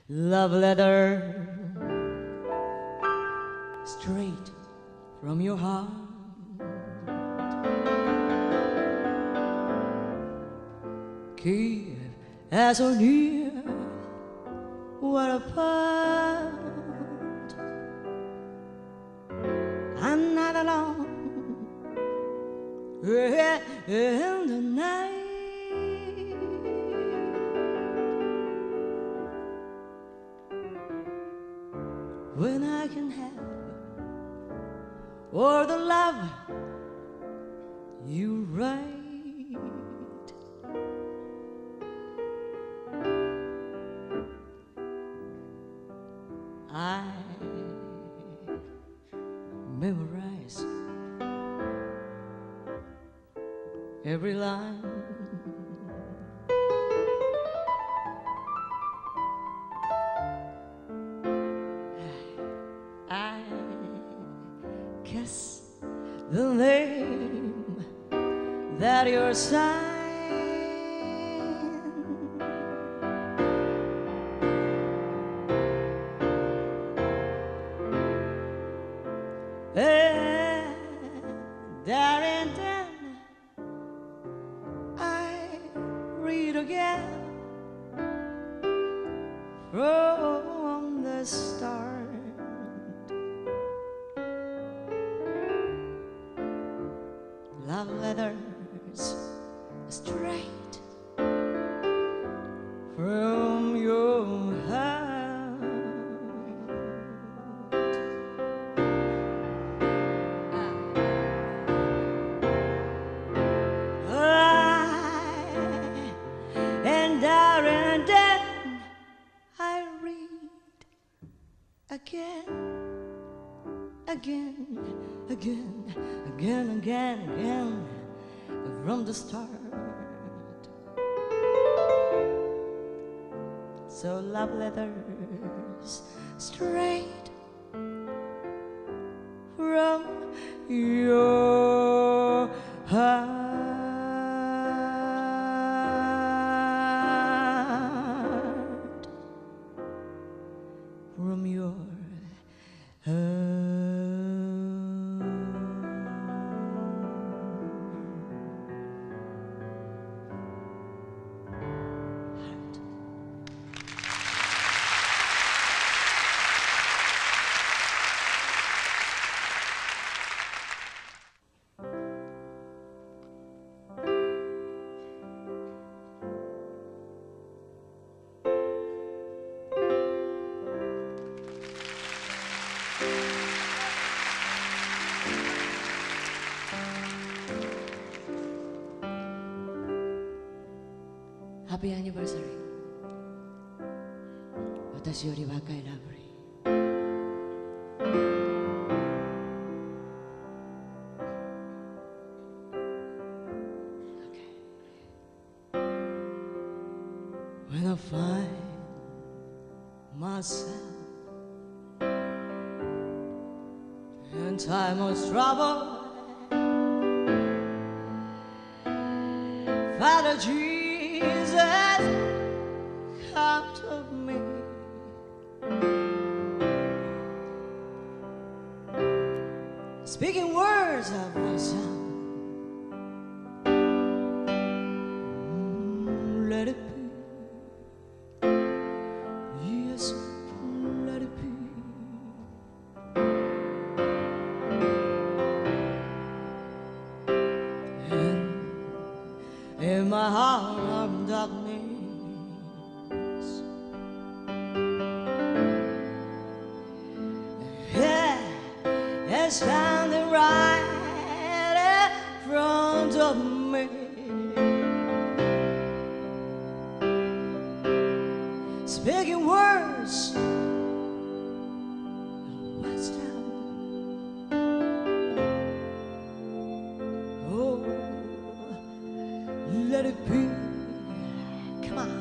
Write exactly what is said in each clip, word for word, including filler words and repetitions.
love letter straight from your heart. Keep as so near, what apart. I'm not alone in the night. When I can have all the love you write. I memorize every line. I kiss the name that you're signed. And there and then I read again from the start. Love letters straight from your heart. Again, again, again, again, again, again, from the start. So love letters straight from your heart. From your heart. Happy anniversary. 私より若いラブリー。Okay. When I find myself in time of trouble, Father Jesus, come to me. Speaking words of wisdom, mm, let it be. Yes, let it be. And in my heart of darkness, yeah, it's standing right in front of me. Speaking words of wisdom. Oh, let it be. Come on.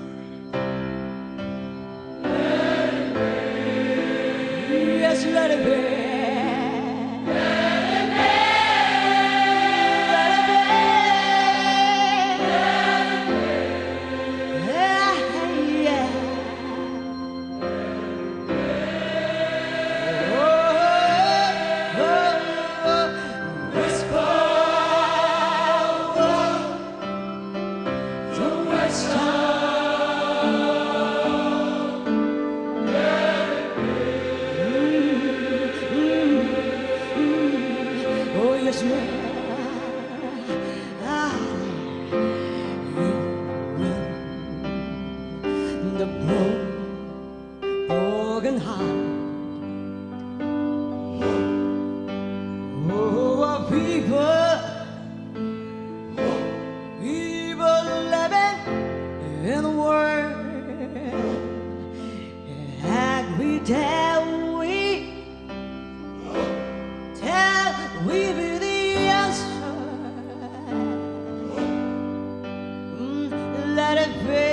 Let it be. Yes, let it be. Let it be. Let it be. Let it be. Yeah, yeah. a broken, broken heart. Oh, our people, people living in the world, every day we tell we be the answer. Mm, let it be.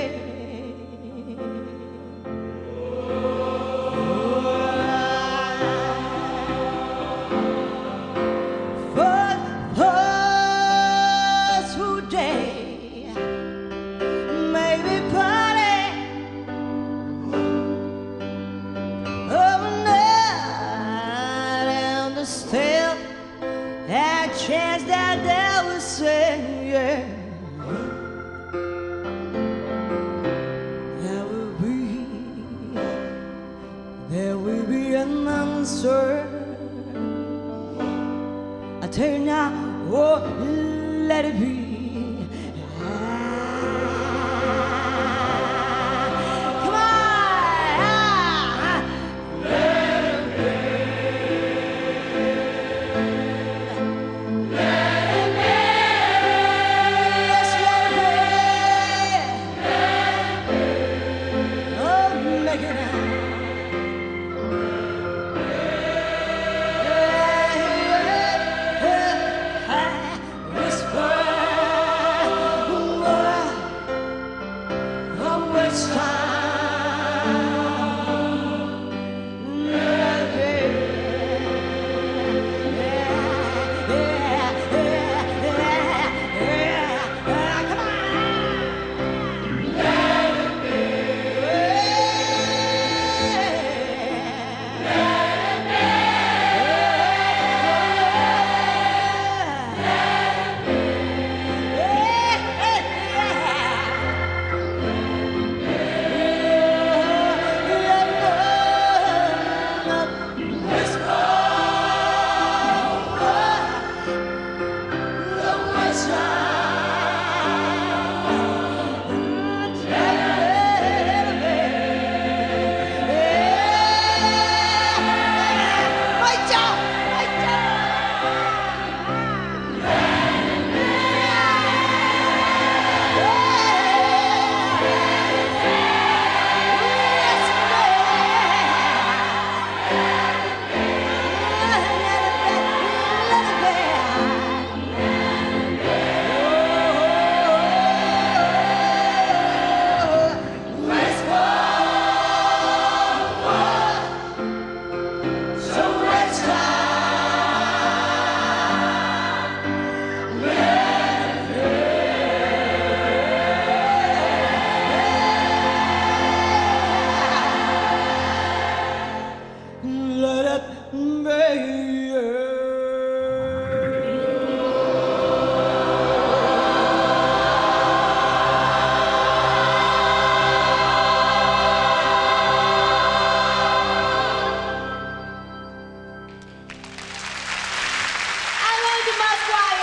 Still, that chance that they will say, yeah, there will be, there will be an answer. I tell you now, oh, let it be. I love you, my choir.